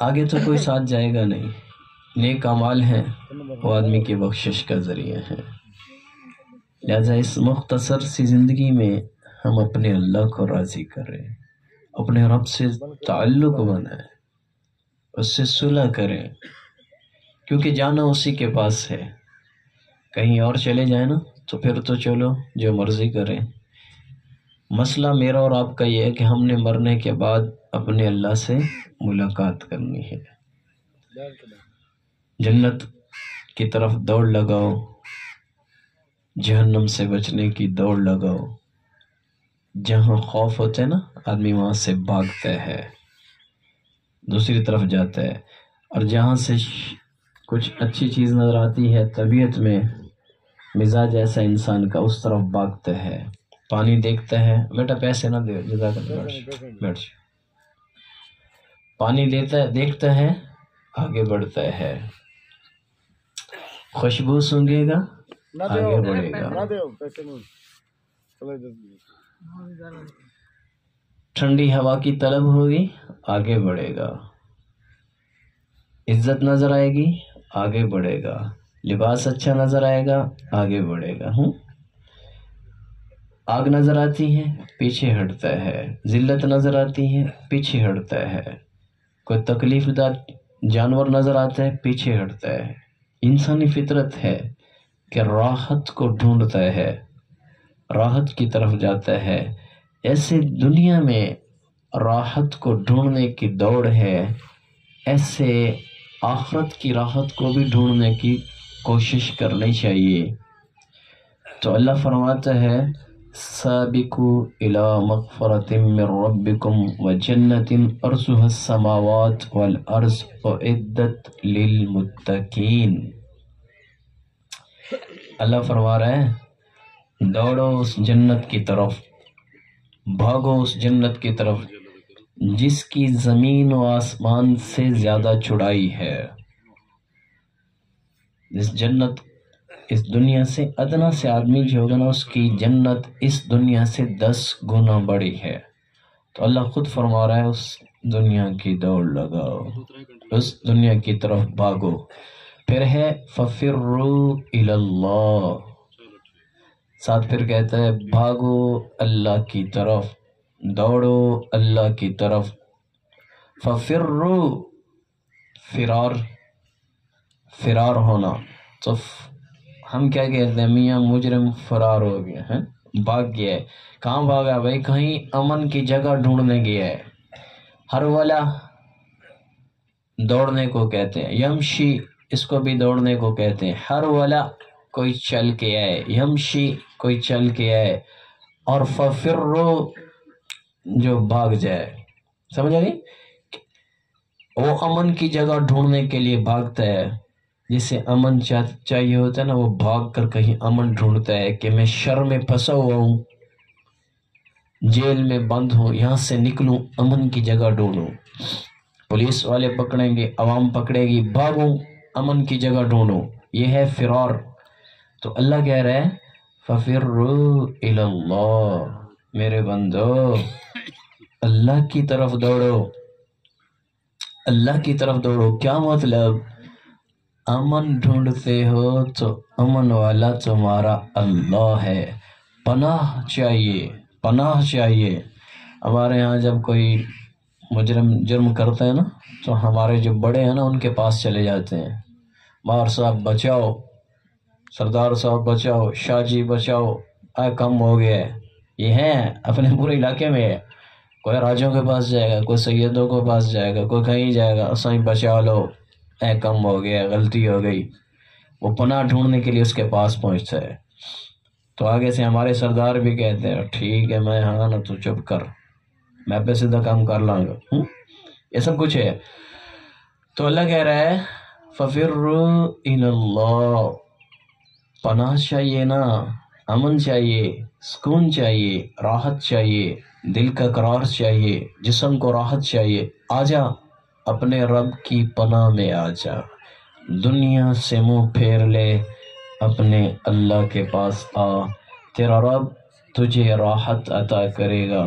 آگے تو کوئی ساتھ جائے گا نہیں. نیک اعمال ہیں وہ آدمی کی بخشش کا ذریعہ ہیں. لہذا اس مختصر سی زندگی میں ہم اپنے اللہ کو راضی کریں، اپنے رب سے تعلق بنائیں، اس سے صلح کریں، کیونکہ جانا اسی کے پاس ہے. کہیں اور چلے جائیں نا تو پھر تو چلو جو مرضی کریں. مسئلہ میرا اور آپ کا یہ ہے کہ ہم نے مرنے کے بعد اپنے اللہ سے ملاقات کرنی ہے. جنت کی طرف دوڑ لگاؤ، جہنم سے بچنے کی دوڑ لگاؤ. جہاں خوف ہوتا ہے نا آدمی وہاں سے بھاگتا ہے، دوسری طرف جاتا ہے. اور جہاں سے کچھ اچھی چیز نظر آتی ہے طبیعت میں، مزاج ایسا انسان کا، اس طرف بھاگتا ہے. پانی دیکھتا ہے، بیٹا پیسے نہ دے، جزاک اللہ، بیٹھ. پانی دیکھتا ہے، آگے بڑھتا ہے. خوشبو سونگھے گا، آگے بڑھے گا. ٹھنڈی ہوا کی طلب ہوگی، آگے بڑھے گا. عزت نظر آئے گی، آگے بڑھے گا. لباس اچھا نظر آئے گا، آگے بڑھے گا. آگ نظر آتی ہے، پیچھے ہٹتا ہے. ذلت نظر آتی ہے، پیچھے ہٹتا ہے. کوئی تکلیف دہ جانور نظر آتا ہے، پیچھے ہٹتا ہے. انسانی فطرت ہے کہ راحت کو ڈھونڈتا ہے، راحت کی طرف جاتا ہے. ایسے دنیا میں راحت کو ڈھونڈنے کی دوڑ ہے، ایسے آخرت کی راحت کو بھی ڈھونڈنے کی کوشش کرنی چاہیے. تو اللہ فرماتا ہے سابقوا الى مغفرۃ من ربکم وجنۃ عرضها السماوات والارض اعدت للمتقین. اللہ فرما رہا ہے دوڑو اس جنت کی طرف، بھاگو اس جنت کی طرف جس کی زمین و آسمان سے زیادہ چوڑائی ہے. اس جنت اس دنیا سے ادنا سے آدمی جو ہوگا نا، اس کی جنت اس دنیا سے 10 گنا بڑی ہے. تو اللہ خود فرما رہا ہے اس دنیا کی دوڑ لگاؤ، اس دنیا کی طرف بھاگو. پھر ہے فَفِرُّوا إِلَى اللَّهِ، ساتھ پھر کہتا ہے بھاگو اللہ کی طرف، دوڑو اللہ کی طرف. فَفِرُّوا، فرار ہونا. تو ہم کیا کہتے ہیں، میاں مجرم فرار ہو گیا ہے، بھاگ گیا ہے. کہاں بھاگا بھائی؟ کہیں امن کی جگہ ڈھونڈنے گیا ہے. ہر ولا دوڑنے کو کہتے ہیں، یمشی اس کو بھی دوڑنے کو کہتے ہیں. ہر ولا کوئی چل کے آئے، یمشی کوئی چل کے آئے، اور ففرو جو بھاگ جائے. سمجھ آئی؟ وہ امن کی جگہ ڈھونڈنے کے لیے بھاگتا ہے. جسے امن چاہیے ہوتا ہے نا، وہ بھاگ کر کہیں امن ڈھونڈتا ہے کہ میں شر میں پھنسا ہوا ہوں، جیل میں بند ہوں، یہاں سے نکلوں، امن کی جگہ ڈھونڈوں. پولیس والے پکڑیں گے، عوام پکڑے گی، بھاگوں، امن کی جگہ ڈھونڈوں. یہ ہے فرار. تو اللہ کہہ رہا ہے فَفِرُّوا إِلَى اللَّهِ، میرے بندو اللہ کی طرف دوڑو، اللہ کی طرف دوڑو. کیا مطلب؟ امن ڈھونڈتے ہو تو امن والا تمہارا اللہ ہے. پناہ چاہیے، پناہ چاہیے. ہمارے ہاں جب کوئی مجرم جرم کرتا ہے نا، تو ہمارے جو بڑے ہیں نا ان کے پاس چلے جاتے ہیں. مار صاحب بچاؤ، سردار صاحب بچاؤ، شاہ جی بچاؤ، کم ہو گیا ہے. یہ ہیں اپنے پورے علاقے میں ہے. کوئی راجوں کے پاس جائے گا، کوئی سیدوں کے پاس جائے گا، کوئی کہیں جائے گا، اسائیں بچا لو، کم ہو گیا، غلطی ہو گئی. وہ پناہ ڈھونڈنے کے لیے اس کے پاس پہنچتا ہے. تو آگے سے ہمارے سردار بھی کہتے ہیں ٹھیک ہے، میں ہاں نا، تو چپ کر، میں پہ سیدھا کام کر لاں گا. یہ سب کچھ ہے. تو اللہ کہہ رہا ہے فَفِرُّوا إِلَى اللَّهِ، پناہ چاہیے نا، امن چاہیے، سکون چاہیے، راحت چاہیے، دل کا قرار چاہیے، جسم کو راحت چاہیے. آجا اپنے رب کی پناہ میں آجا. دنیا سے منہ پھیر لے، اپنے اللہ کے پاس آ. تیرا رب تجھے راحت عطا کرے گا،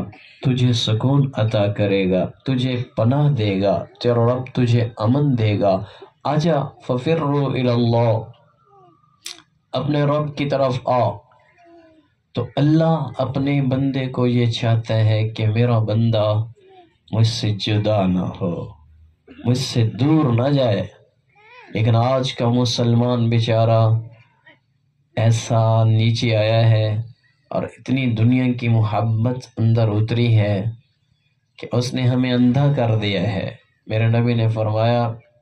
تجھے سکون عطا کرے گا، تجھے پناہ دے گا، تیرا رب تجھے امن دے گا۔ آجا ففروا الی اللہ، اپنے رب کی طرف آ۔ تو اللہ اپنے بندے کو یہ چاہتا ہے کہ میرا بندہ مجھ سے جدا نہ ہو، مجھ سے دور نہ جائے۔ لیکن آج کا مسلمان بیچارہ ایسا نیچے آیا ہے اور اتنی دنیا کی محبت اندر اتری ہے کہ اس نے ہمیں اندھا کر دیا ہے۔ میرے نبی نے فرمایا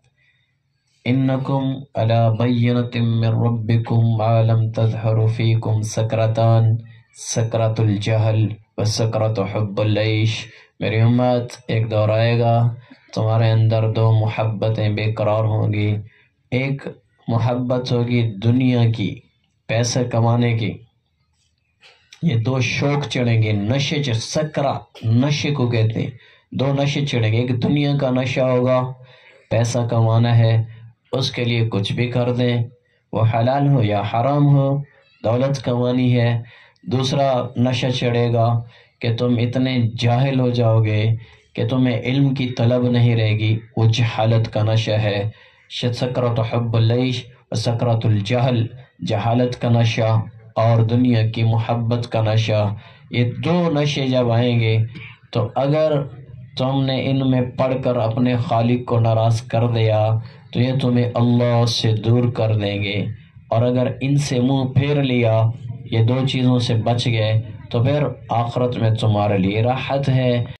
انکم علی بینۃ من ربکم ما لم تظہر فیکم سکرتان، سکرت الجہل و سکرت حب العیش۔ میری امت، ایک دور آئے گا تمہارے اندر دو محبتیں بے قرار ہوں گی۔ ایک محبت ہوگی دنیا کی، پیسے کمانے کی، یہ دو شوق چڑھیں گے، نشے سکرہ، نشے کو کہتے ہیں، دو نشے چڑھیں گے۔ ایک دنیا کا نشہ ہوگا، پیسہ کمانا ہے، اس کے لیے کچھ بھی کر دیں، وہ حلال ہو یا حرام ہو، دولت کمانی ہے۔ دوسرا نشہ چڑھے گا کہ تم اتنے جاہل ہو جاؤ گے کہ تمہیں علم کی طلب نہیں رہے گی، وہ جہالت کا نشہ ہے۔ سکرت حب العیش و سکرت الجہل، جہالت کا نشہ اور دنیا کی محبت کا نشہ، یہ دو نشے جب آئیں گے تو اگر تم نے ان میں پڑھ کر اپنے خالق کو ناراض کر دیا تو یہ تمہیں اللہ سے دور کر دیں گے، اور اگر ان سے منہ پھیر لیا، یہ دو چیزوں سے بچ گئے، تو پھر آخرت میں تمہارے لیے راحت ہے۔